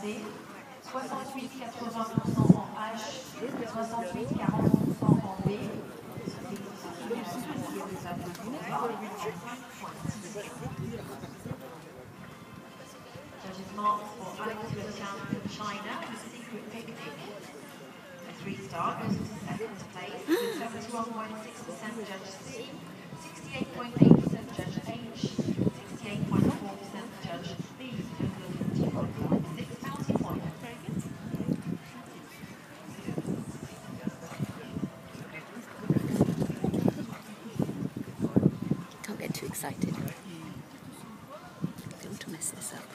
C, 68-80% en H, 68-40% en B. Judges marks for Alex Lucian from China, The Secret Picnic. A 3-star goes into second place with 71.6% Judge C, 68.8% Judge H, 68.4% Judge B, total of 41.6 bounty points. Can't get too excited. Don't want to mess this up.